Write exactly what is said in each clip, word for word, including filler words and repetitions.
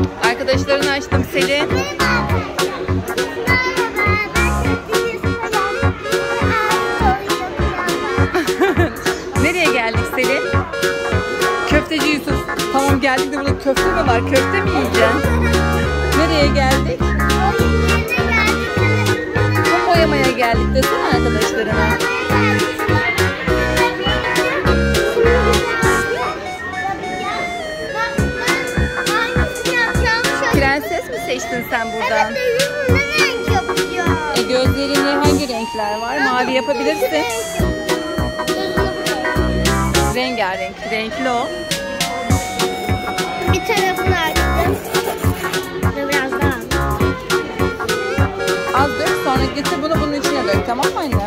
Arkadaşlarını açtım Selin. Nereye geldik Selin? Köfteci Yusuf. Tamam geldik de burada köfte mi var? Köfte mi yiyeceksin? Nereye geldik? Kum boyamaya geldik desene arkadaşlarına. Prenses mi seçtin sen buradan? E gözlerini hangi renkler var? Mavi yapabilirsin. Rengarenk, renkli o. Bir tarafını açtım. Biraz daha. Az dök, sonra getir bunu bunun içine dök, tamam mı anne?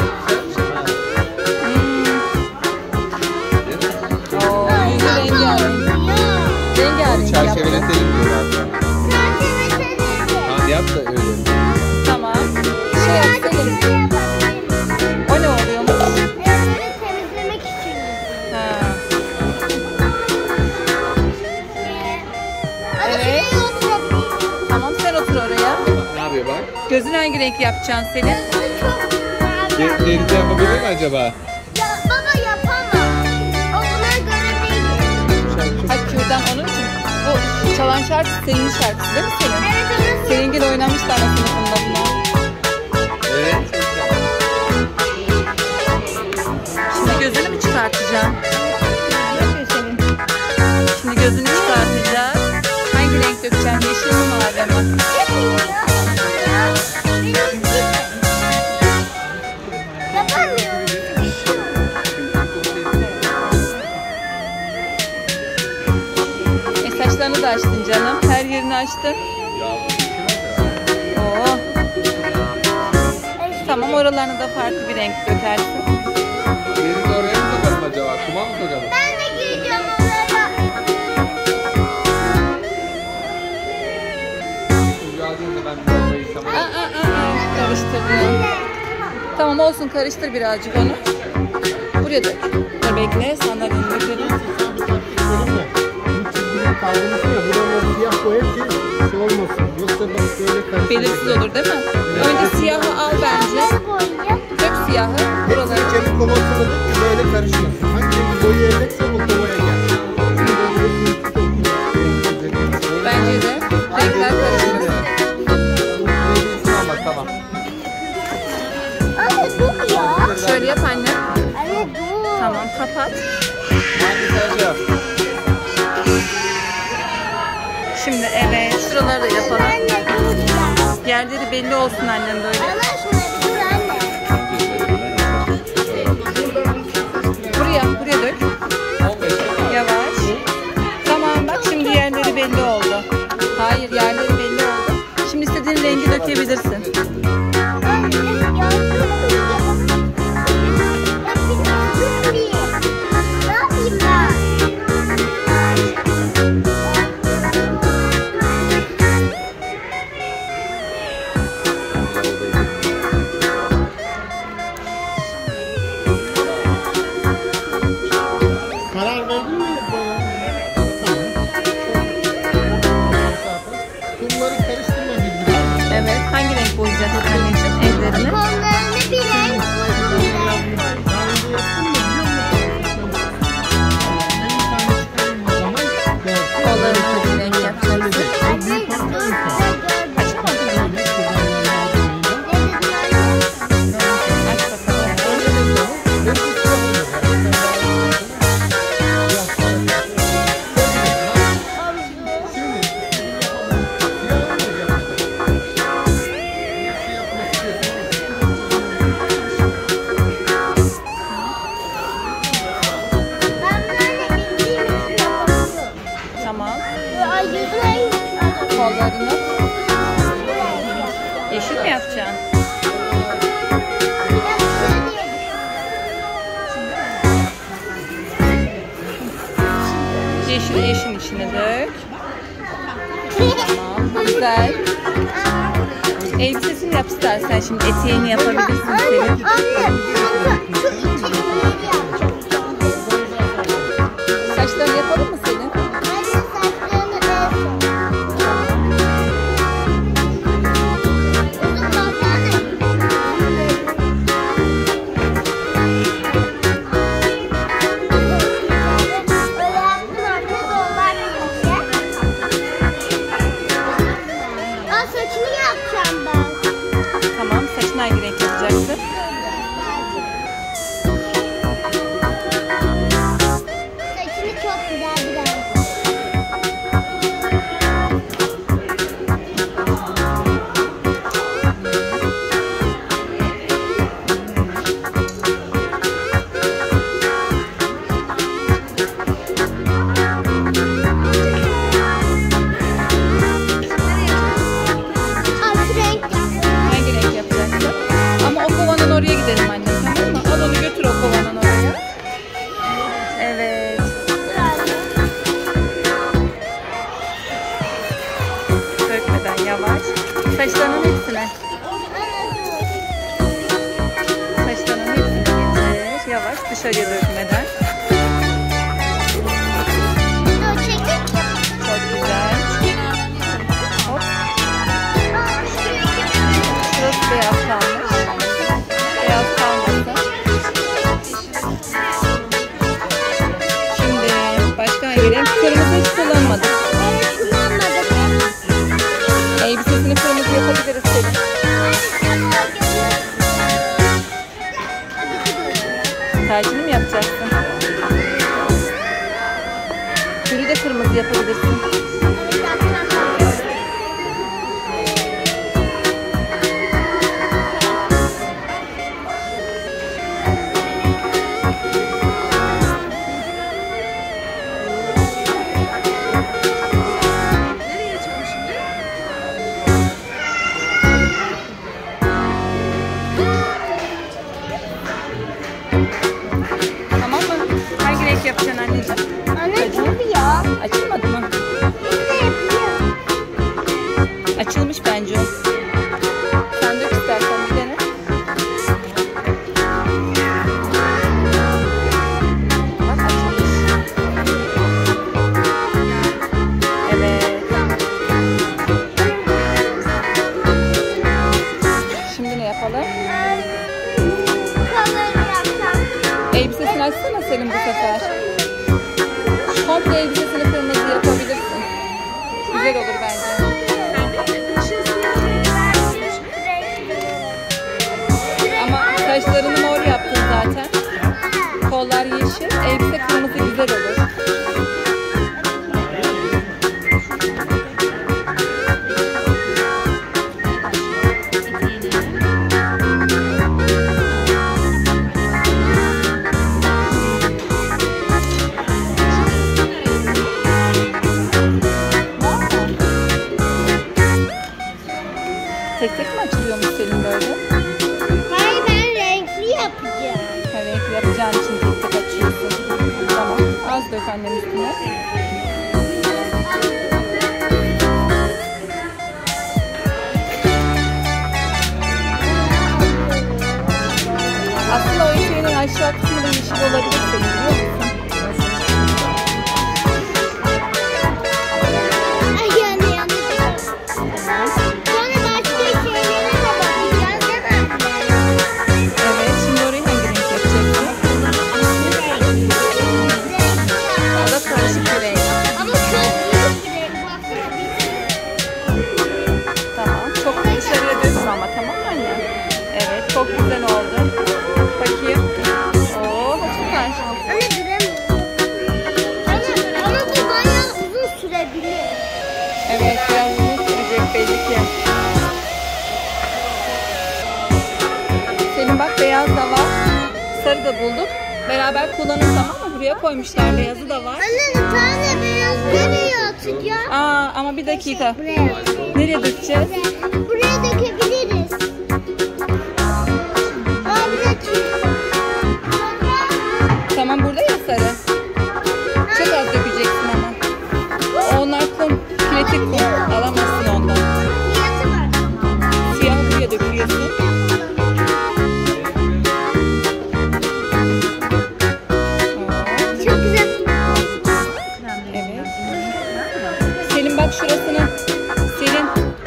Hmm. Oo, yüzü rengarenk. Rengarenk yap. Çerçeveletelim diyor abi. Hadi yap da öyle. Tamam. Şey yap Selin. O ne oluyormuş? Böyle temizlemek için. Ha. Evet. Tamam sen otur oraya. Ne yapıyor bak? Gözün hangi renk yapacaksın Selin? De Deride yapabilir mi acaba? Ya baba yapamam. O buna göre değil. Hayır kürdan onun için. Bu çalan şarkı Selin'in şarkısı değil mi Selin? Evet orası. Selin gel oynamışlar aslında bununla. Evet. Şimdi gözünü mü çıkartacaksın? Ne yapıyor Selin? Şimdi gözünü çıkartacağız. Hangi renk dökeceksin? Yeşil mi mavi mi? E saçlarını da açtın canım. Her yerini açtın. Oo. Tamam oralarını da farklı bir renk dökersin. Deride oraya mı sokalım acaba? Kuma mı sokalım? Ben de gireceğim oraya. Şimdi aldığında ben bir bombayı Aa, yıkamaya. aa, aa. Karıştırdım. Tamam olsun karıştır birazcık onu. Buraya dök. Dur bekle sandalyenin dökelim. Kaldırmışsın ya, buraları siyah koy ki şey olmasın. Yoksa bak böyle karışık. Belirsiz olur değil mi? Önce siyahı al bence. Dök siyahı. Buraları. Kemik kovasını da böyle karışmasın. Hangi bir boyu elbetse o kovaya gel. Bence de renkler karışmasın. Ama tamam. Anne dur ya. Şöyle yap anne. Anne dur. Tamam kapat. Hangi sence yap? Şimdi evet şuraları da yapalım. Anne dur ya. Yerleri belli olsun annem böyle. Allah aşkına bir dur anne. Buraya buraya dök. Yavaş. Tamam bak şimdi yerleri belli oldu. Hayır yerleri belli oldu. Şimdi istediğin rengi dökebilirsin. Anne ya dur ya. Ya bir dur bir. Ne yapayım ben? Karar verdin mi? Bunları karıştırma birbirine. Evet hangi renk boyayacağız anneciğim ellerini? Kollarını bir renk uygun bir renk koy. Daha önce yaptın mı biliyor musun? En tane çıkarım o zaman. Kollarını hangi renk yapacaksın? Anne dur. Açamadın mı? Aç bakalım. Tamam. Kollarını. Yeşil mi yapacaksın? Yeşil yeşil içine dök. Tamam. Güzel. Elbisesini yap istersen şimdi eteğini yapabilirsin senin. Anne, anne, şu içini yap. Saçlarını yapalım mı senin? Anne saçlarını Yavaş. Saçlarının hepsine. Saçlarının hepsine getir. Yavaş. Dışarıya dökmeden. Çok güzel. Hop. Şurası beyaz kalmış. Beyaz kalmasın. Şimdi başka hangi renk? Kırmızı hiç kullanmadık. Elbisesini kırmızı yapabiliriz senin. Tacını mı yapacaksın? Tülü de kırmızı yapabilirsin. Tamam mı? Hangi renk yapacaksın anneciğim? Anne yapıyor. Açılmadı mı? Ne yapıyor? Açılmış bence o. Sen dök istersen bir dene. Bak açılmış. Evet. Şimdi ne yapalım? Kolları yapacağım. Elbisesini açsana Selim bu sefer. Komple elbisesini kırmızı yapabilirsin. Güzel olur bence. Ama saçlarını mor yaptın zaten. Kollar yeşil. Elbise kırmızı güzel olur. Tek tek mi açılıyormuş Selim böyle? Hayır, ben renkli yapacağım. Ha, renkli yapacağın için tek tek açıyorsun. Tamam. Az dök annem üstüne. Aslında o eteğinin aşağı kısmı da yeşil olabilir Selim, biliyor musun? Ay anne yanlış. Sonra başka şeylere de bakacağız değil mi? Evet. Şimdi orayı hangi renk yapacaksın? O da karışık bir renk. Ama çok büyük bir renk. Baksana bir. Tamam. Çok da dışarıya dökme ama, tamam mı anne? Evet. Çok güzel oldu. Bakayım. Oo, süper. Anne duramıyorum. Anne ama bu bayağı uzun sürebilir. Evet, biraz uzun sürecek belli ki. Selim bak, beyaz da var. Sarı da bulduk. Beraber kullanın, tamam mı? Buraya koymuşlar, beyazı da var. Anne bir tane beyaz nereye atacağım? Aa, ama bir dakika. Buraya. Nereye dökeceğiz? Buraya dökebiliriz. Aa bir dakika. Tamam, burada ya sarı. Çok az dökeceksin ama. Onlar kum, kinetik kum. Alamazsın ondan. Fiyatı var. Siyah buraya döküyorsun. Çok güzel. Evet. Selim bak şurasını. Selim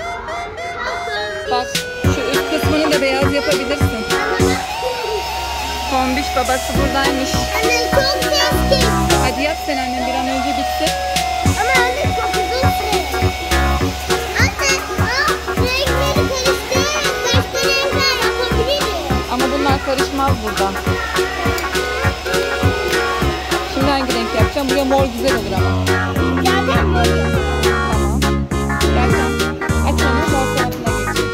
bak, şu üst kısmını da beyaz yapabilirsin. Tombiş babası buradaymış. Anne çok keskin. Hadi yap sen annem, bir an önce bitsin. Ama anne çok uzun süre. Anne aa, renkleri karıştırarak başka renkler yapabiliriz. Ama bunlar karışmaz burada. Şimdi hangi renk yapacağım? Buraya mor güzel olur ama. Zaten mor yapalım. Tamam. Gel sen. Aç onu, mor tarafına geç.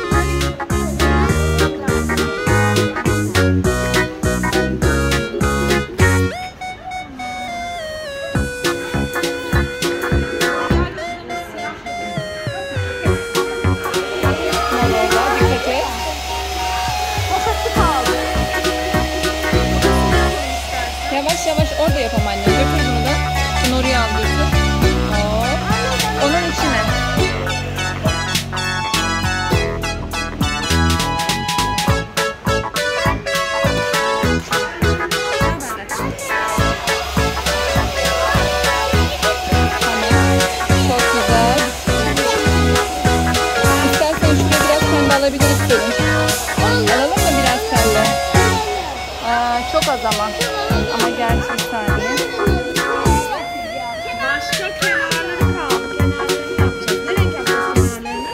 Mor orada, dikkat et. Yavaş yavaş orada yapam annem. Götür bunu da. Bunu oraya al götür. Hop. alabiliriz Pelin. Alalım mı biraz sende? Aa, çok az ama. Ama gerçi bir saniye. Başka kenarları kaldı. Kenarlarını yapacağız. Ne renk yapacağız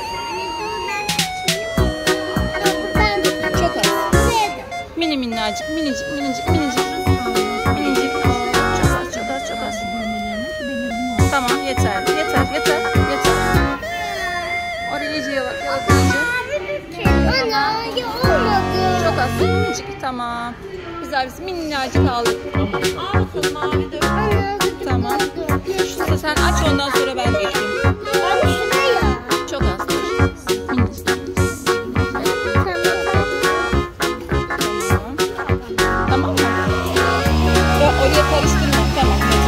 kenarlarını? Çok az. Mini minnacık, minicik, minicik, minicik. Minicik. Aa, çok az, çok az, çok az. Tamam, yeter, yeter, yeter, yeter. Oraya iyice yavaş, yavaş, iyice. Çok az, minicik, tamam. Güzel, biz minnacık aldık. Al bakalım mavi dök. Tamam. Şu, sen aç, ondan sonra ben dökeyim. Çok az. Minicik. Tamam. Tamam mı? Ya, oraya karıştırma. Tamam, yeter.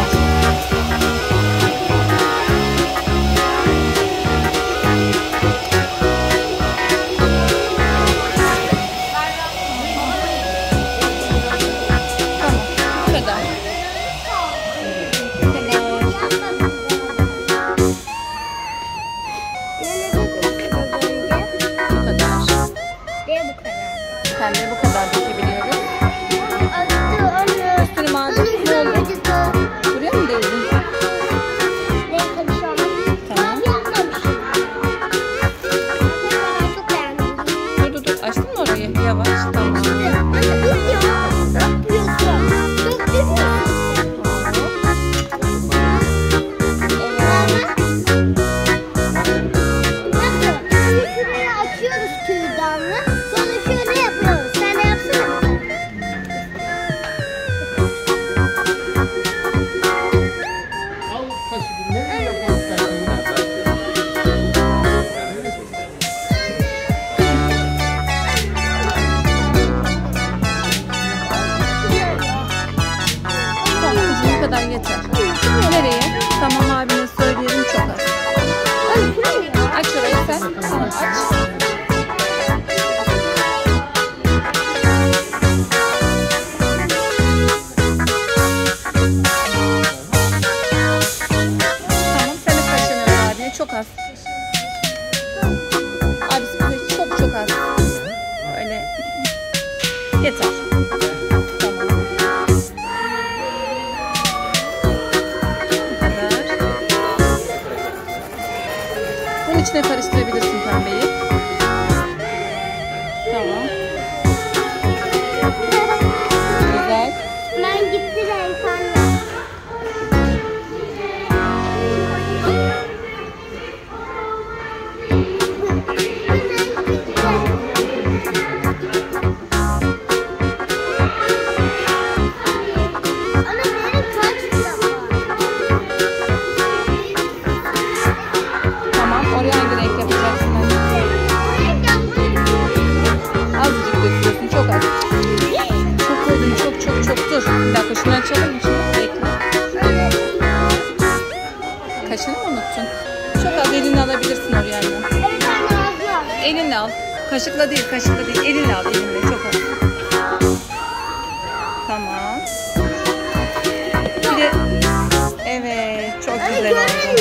Pembe bu kadar dökebiliyoruz. Üstünü mavi. Ne oldu? Buraya mı değdin? Tamam. Dur dur dur. Açtın mı orayı? Yavaş. Tamam. Al kaşığı. Nereye yapalım kaşığını? Tamam. Bu kadar yeter. Nereye? Tamam, abine söyleyelim, çok az. Aç orayı sen. Tamam, aç. Tamam, sen de kaşığını ver abine, çok az. Abisi bize çok çok az. Öyle. Yeter. Tamam. Bu kadar. Bunun içine karıştırabilirsin pembeyi. Tamam. Güzel. Ben gitti renk anne. Ana benim kaç kitap var? Tamam. Oraya hangi renk yapacaksın? Azıcık döküyorsun. Çok az. Çok koydun. Çok çok çok. Dur. Bir dakika şunu açalım mı? Şimdi bekle. Kaşını mı unuttun? Çok az, elini alabilirsin oraya anne. Evet anne azlar. Elinle al. Kaşıkla değil, kaşıkla değil. Elinle al, elinle. Çok az. Tamam. Bir de... Evet, çok güzel oldu.